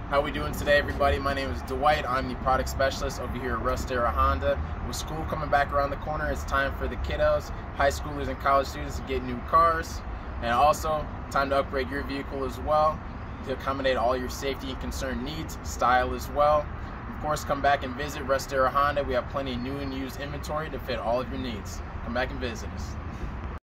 How we doing today, everybody? My name is Dwight. I'm the product specialist over here at Russ Darrow Honda. With school coming back around the corner, it's time for the kiddos, high schoolers, and college students to get new cars. And also, time to upgrade your vehicle as well to accommodate all your safety and concern needs, style as well. Of course, come back and visit Russ Darrow Honda. We have plenty of new and used inventory to fit all of your needs. Come back and visit us.